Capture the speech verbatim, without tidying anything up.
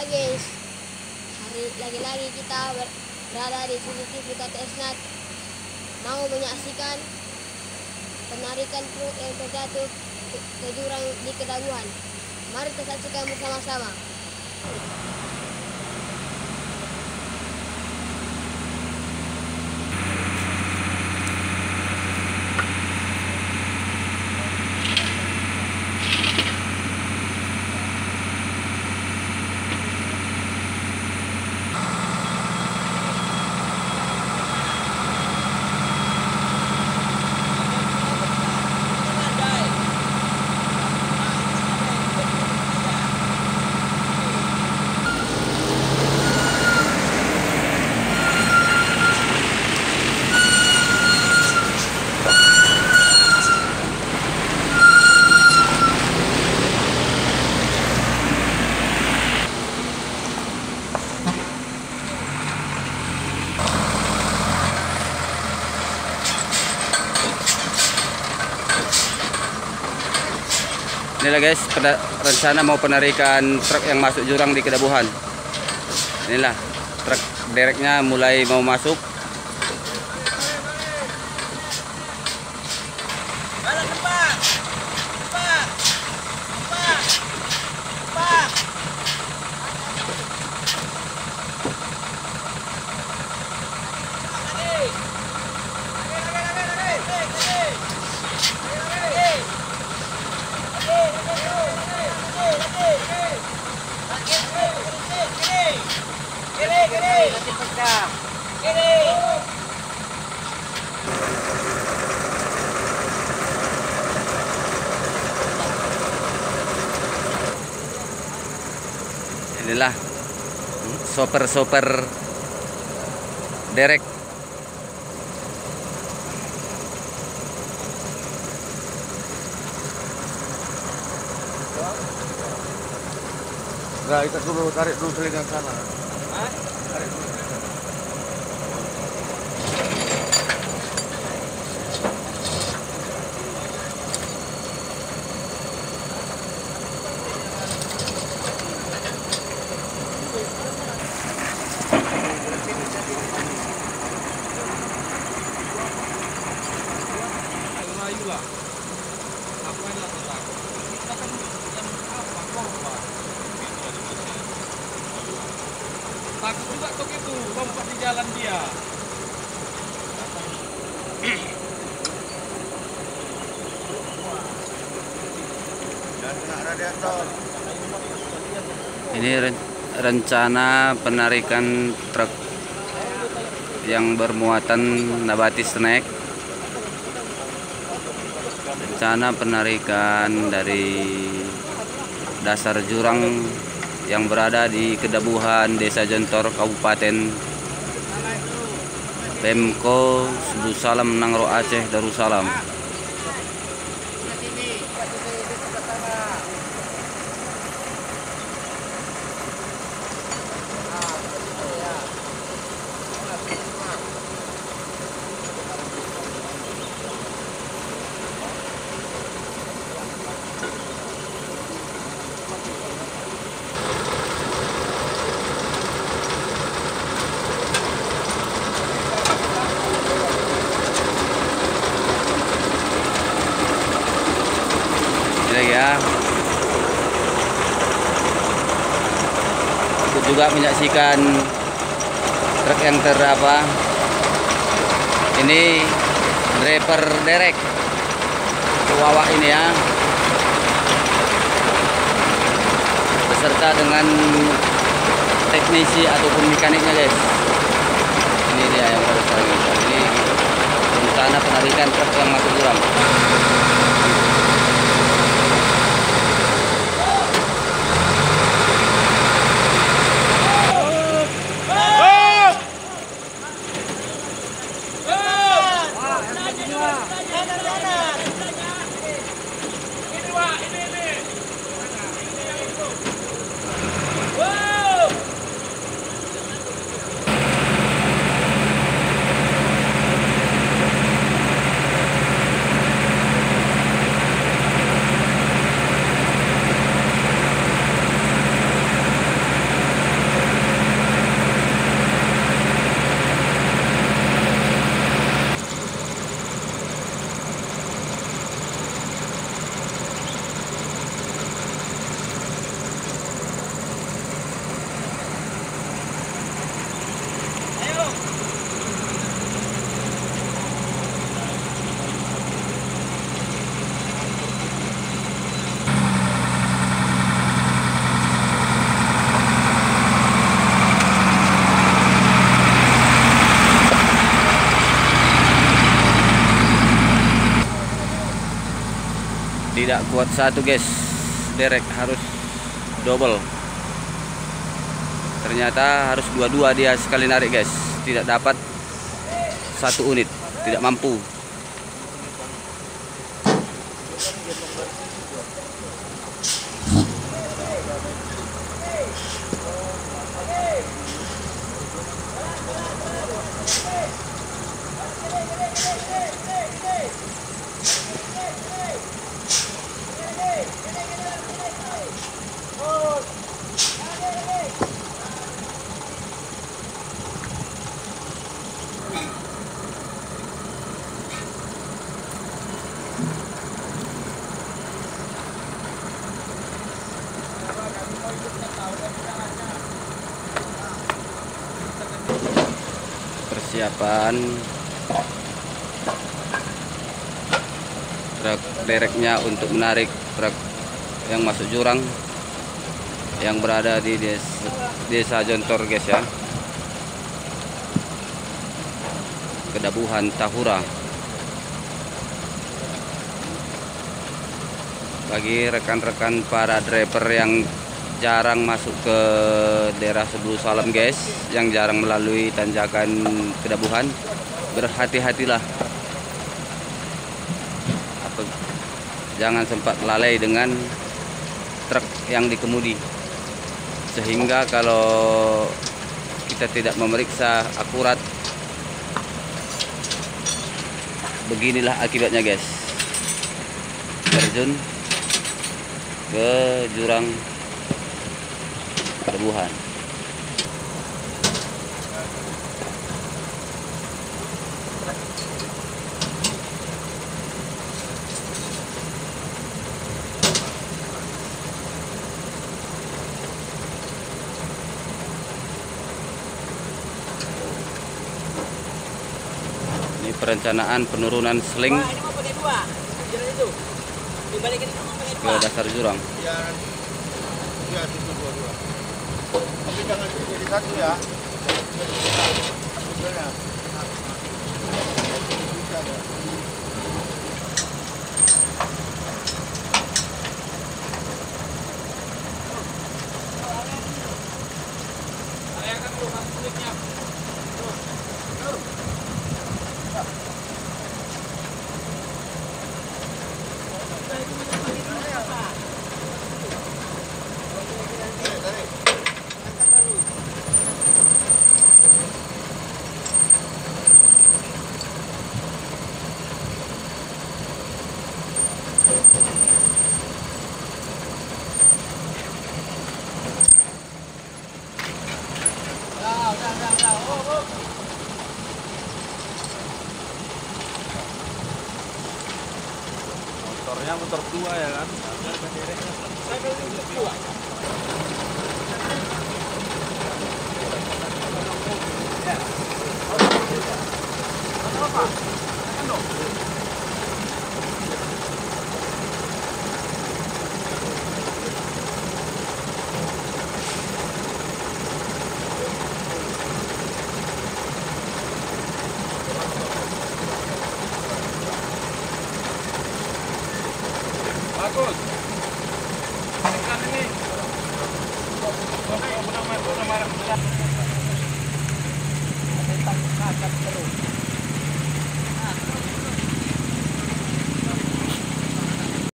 guys, hari lagi-lagi kita ber berada di C C T V K T S Nat, mau menyaksikan penarikan truk yang terjatuh ke, ke jurang di Kedabuhan. Mari kita saksikan bersama-sama. Inilah guys, pada rencana mau penarikan truk yang masuk jurang di Kedabuhan. Inilah truk dereknya mulai mau masuk. Inilah soper-soper derek. Nah, kita dulu tarik dulu selingan sana. Hah? Tarik dulu. Mayulah, ngapainlah kita? Kita kan yang apa korban? Takut juga tuh gitu, lompat di jalan dia. Dan kena radiator. Ini ren- rencana penarikan truk yang bermuatan nabati snack. Rencana penarikan dari dasar jurang yang berada di Kedabuhan, Desa Jontor, Kabupaten Pemko Darussalam, Nangro Aceh, Darussalam. Ya, ikut juga menyaksikan truk yang terapa. Ini driver derek Wawa ini ya, beserta dengan teknisi ataupun mekaniknya guys. Ini dia yang baru sekarang ini. Ini rencana penarikan truk yang masuk jurang. tidak kuat satu guys, derek harus double. Ternyata harus dua-dua dia sekali narik guys, tidak dapat satu unit, tidak mampu. Persiapan truk dereknya untuk menarik truk yang masuk jurang yang berada di desa, desa Jontor guys ya, Kedabuhan Tahura. Bagi rekan-rekan para driver yang jarang masuk ke daerah Sebulu Salam guys, yang jarang melalui tanjakan Kedabuhan, berhati-hatilah. Apa, jangan sempat lalai dengan truk yang dikemudi, sehingga kalau kita tidak memeriksa akurat, beginilah akibatnya guys, terjun ke jurang Kedabuhan. Ini perencanaan penurunan seling ke dasar jurang. Ya, itu dua-dua. Tapi jangan jadi satu ya. Betulnya. Bisa ya. Layakan dulu kan kulitnya. Motornya motor tua ya kan? Saya beli motor tua. Bagus. Tekan ini. Oke, benar-benar benar-benar. Tetap terus.